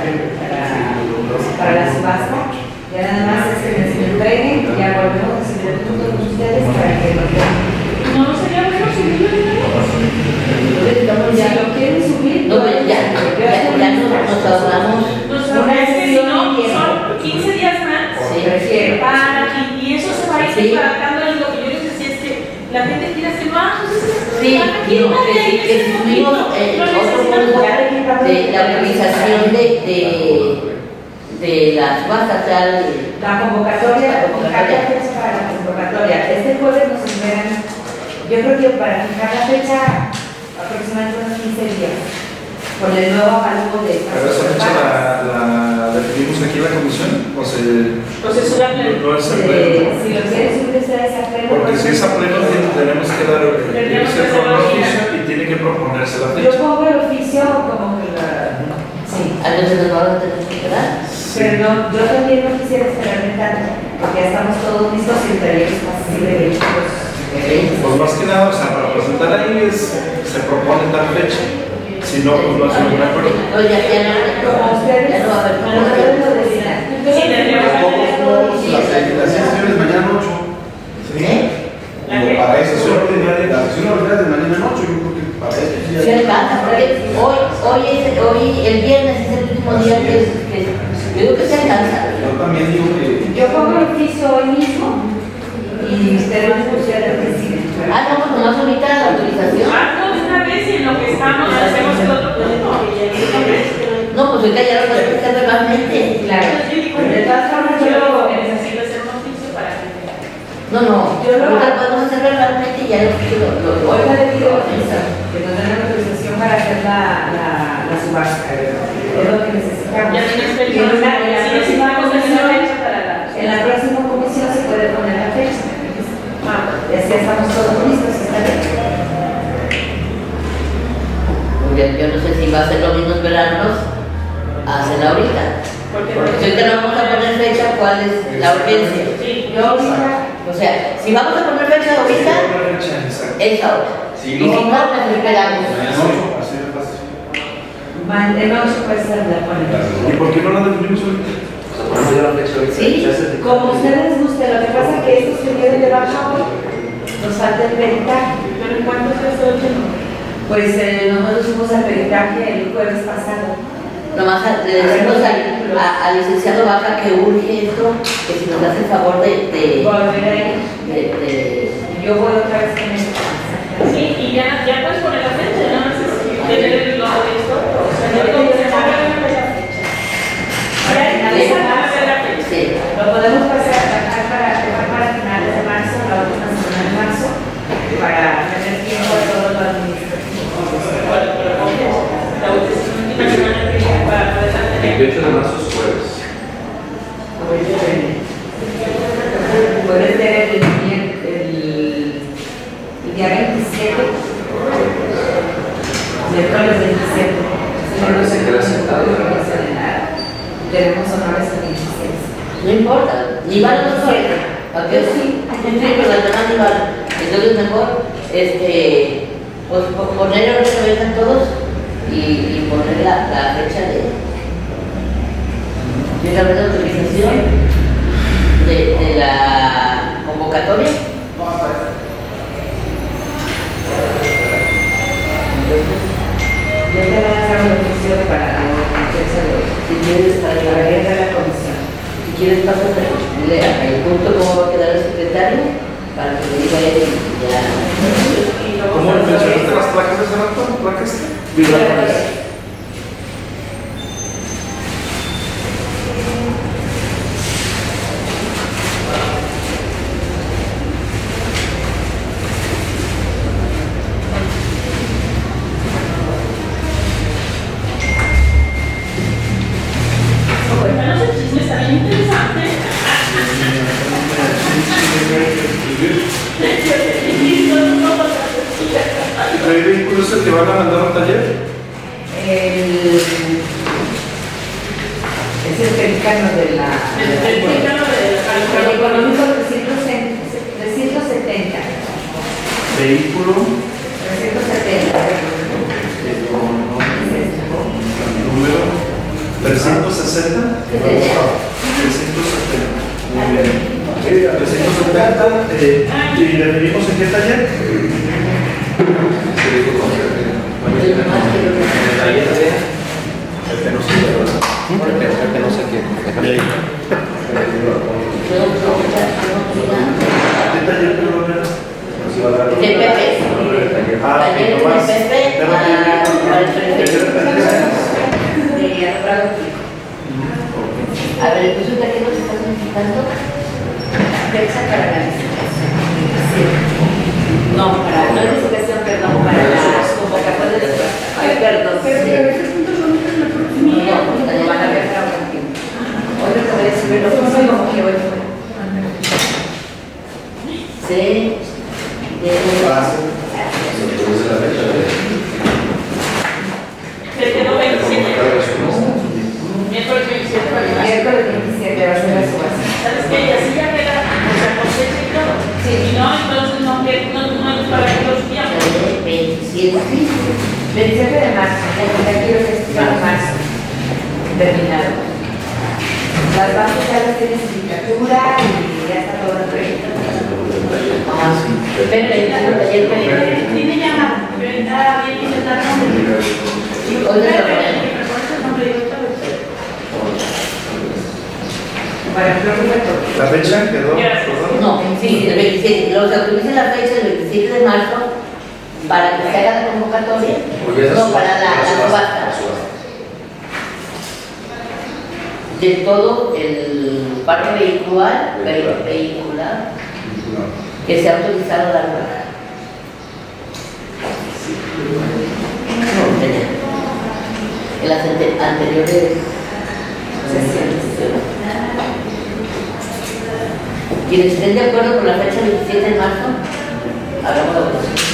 Speaker 10: para la subasta. Ya nada más es que me entreguen y ya volvemos a seguir el punto con ustedes para que lo vean.
Speaker 6: No sería bueno subirlo.
Speaker 10: Ya lo quieren subir.
Speaker 1: No, ya nos ahorramos.
Speaker 6: Es que si no, son 15 días más.
Speaker 1: Sí.
Speaker 6: Para que, y eso se va a ir
Speaker 1: Sí.
Speaker 6: adaptando. Y lo que yo les decía es que la gente quiere hacer más.
Speaker 1: Sí, digo que si tuvimos otro punto de la organización de las subastas,
Speaker 10: La convocatoria, cada fecha para la convocatoria. Este jueves nos esperan, yo creo que para fijar la fecha, aproximadamente unos 15 días, con el nuevo avalúo de
Speaker 2: pero esa fecha la definimos aquí en la comisión? O se
Speaker 6: sube a pleno.
Speaker 2: No es a pleno.
Speaker 10: Si lo quieres subir, es a pleno.
Speaker 2: Porque si es a pleno, tenemos que dar tiene que ser con un oficio y tiene que proponerse la fecha.
Speaker 10: Yo pongo el oficio como que la... Sí.
Speaker 1: Entonces nos vamos a tener que quedar.
Speaker 10: Pero no, yo también no quisiera esperarme tanto, porque ya estamos todos listos y el taller es así de vehículos.
Speaker 2: Pues más que nada, o sea, para presentar ahí se propone tal fecha. Si no, pues no hacemos un acuerdo.
Speaker 1: No, ya no,
Speaker 10: Ustedes,
Speaker 1: ya no va a haber
Speaker 10: no lo decidan.
Speaker 6: Sí,
Speaker 5: Las sesiones mañana 8.
Speaker 1: ¿Eh?
Speaker 5: Para esa sesión ordinaria, la sesión ordinaria de mañana 8, yo creo que para eso sí
Speaker 1: Se alcanza, porque hoy el viernes es el último día que yo digo que se alcanza.
Speaker 5: Yo también digo que.
Speaker 10: Yo pongo el oficio hoy mismo y ustedes deciden.
Speaker 1: Ah, no, pues nomás ahorita la autorización.
Speaker 6: Hazlo de una vez y en lo que estamos hacemos el otro punto.
Speaker 1: No, pues ahorita ya lo podemos hacer verbalmente.
Speaker 10: Claro. De todas formas, yo lo...
Speaker 6: necesito hacer un oficio para que...
Speaker 1: No, yo lo podemos hacer verbalmente y ya lo
Speaker 10: Hoy me le pido que nos den la autorización para hacer la subasta. Es lo que necesitamos.
Speaker 6: Ya tienes fecha.
Speaker 10: En la próxima comisión se puede poner la fecha. Y así estamos todos listos. ¿Está bien?
Speaker 1: Yo no sé si va a ser lo mismo esperarnos a hacerla ahorita. Porque si ahorita no vamos a poner fecha, ¿cuál es la urgencia?
Speaker 10: Yo ahorita...
Speaker 1: O sea, si vamos a poner fecha ahorita, es ahora.
Speaker 5: Si
Speaker 1: Y si no, pues esperamos.
Speaker 10: En 8 puede ser la ponemos.
Speaker 2: ¿Y por qué no la definimos ahorita?
Speaker 1: Sí,
Speaker 10: como ustedes gusten, lo que pasa es que estos que vienen de baja hoy, nos falta el peritaje.
Speaker 6: ¿Pero en cuánto se hace el tiempo?
Speaker 10: Pues nosotros fuimos al peritaje el jueves pasado.
Speaker 1: Nomás le decimos al licenciado Baja que urge esto, que si nos hace el favor de
Speaker 10: Volver ahí. Yo voy otra vez con esto.
Speaker 6: Sí, y ya puedes poner la fecha, no necesitas tener el logo de esto. O sea, no digo que se ponga la fecha. Para finalizar la fecha.
Speaker 1: Sí.
Speaker 10: Lo podemos pasar para finales de marzo, la última semana de marzo, para tener tiempo de todo lo administrativo.
Speaker 6: La última semana que viene para poder tener.
Speaker 9: 28 de marzo es jueves.
Speaker 10: Puede ser el día 27, miércoles 27.
Speaker 9: No se queda sentado.
Speaker 10: Tenemos honores el 26.
Speaker 1: No importa, ni van a nosotros. ¿A qué sí? Sí, pero las demás ni van. Entonces mejor, pues poner ahora que vengan todos y poner la fecha de la autorización de la convocatoria.
Speaker 10: Yo te voy a hacer un oficio para la
Speaker 1: Si quieres, para
Speaker 10: la comisión.
Speaker 1: si quieres, pásate el punto cómo va a quedar el secretario para que le diga a él ya.
Speaker 2: ¿Cómo mencionaste las placas de ese rato? ¿Placas? Vibradores.
Speaker 6: Cuéntanos el chisme, está bien interesante.
Speaker 2: ¿Hay vehículos que van a mandar al taller?
Speaker 10: Es el pelicano de la... El económico 370.
Speaker 2: Vehículo.
Speaker 10: 370.
Speaker 2: Número 360. 370. Muy bien. 370. ¿Y definimos en qué taller? ¿Qué taller, perdón?
Speaker 1: De Pepe. Taller de Pepe para el A ver, entonces, ¿qué nos estás necesitando?
Speaker 10: Fecha para la licitación. No, para la licitación, perdón, para las convocatorias. Ay, perdón. No, no van a ver para un tiempo. Hoy terminado. Las bases ya las tienen sindicatura y ya está todo el proyecto.
Speaker 1: Ah, sí. Pero el taller
Speaker 6: Tiene llamada, pero está bien intentar nombre.
Speaker 1: ¿Dónde está poniendo?
Speaker 2: ¿La fecha quedó?
Speaker 1: No, sí, el 27. Los autoricen la fecha del 27 de marzo para que se haga la convocatoria. No, para la subasta. De todo el parque vehicular que se ha autorizado a dar baja. En las anteriores sesiones. Quienes estén de acuerdo con la fecha 27 de marzo, hagamos la votación.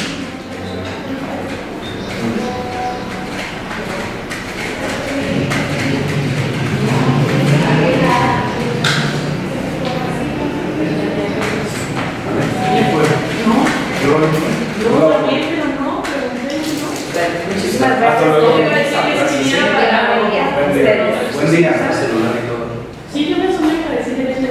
Speaker 10: Muchísimas gracias.
Speaker 5: Buen día.
Speaker 6: Sí, yo me sumé para decirle este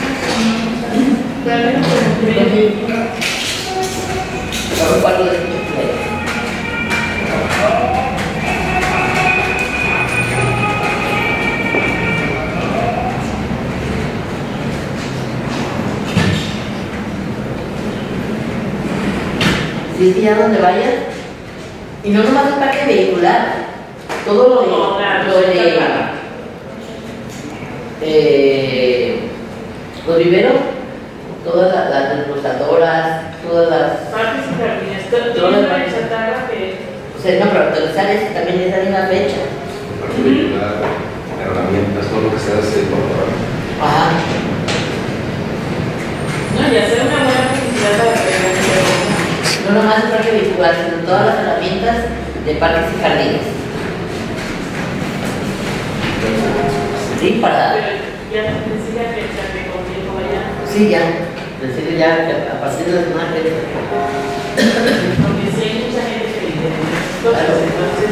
Speaker 1: Sí, ya donde vayas. Y no nomás el parque vehicular, todo lo de los viveros, todas las desbrozadoras, todas las...
Speaker 6: parques y jardines, toda la chatarra que...
Speaker 1: O sea, no, pero actualizar eso también les dan una fecha.
Speaker 7: Herramientas, todo lo que se hace por
Speaker 1: Ajá.
Speaker 6: No, y hacer una buena publicidad para que
Speaker 1: No nomás el parque vehicular, sino todas las herramientas de parques y jardines. Sí, para...
Speaker 6: Pero ya decía que se con tiempo vaya.
Speaker 1: Sí, ya. Decirle ya que a partir de la semana que viene.
Speaker 6: Porque si hay mucha gente que le interesa estas cosas, entonces...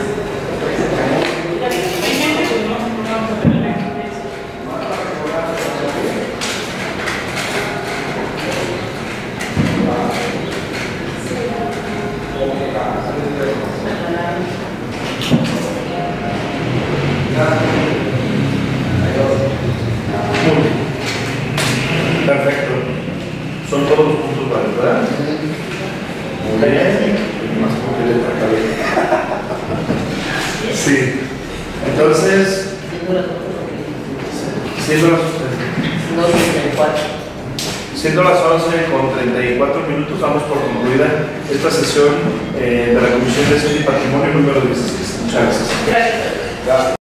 Speaker 6: hay gente que no vamos a tener eso.
Speaker 2: Perfecto. Son todos los puntos válidos, ¿verdad? Muy bien. Más porque le acabé. Sí. Entonces, siendo las 11:34, damos por concluida esta sesión de la Comisión de Hacienda y Patrimonio número 16. Muchas gracias.
Speaker 6: Gracias.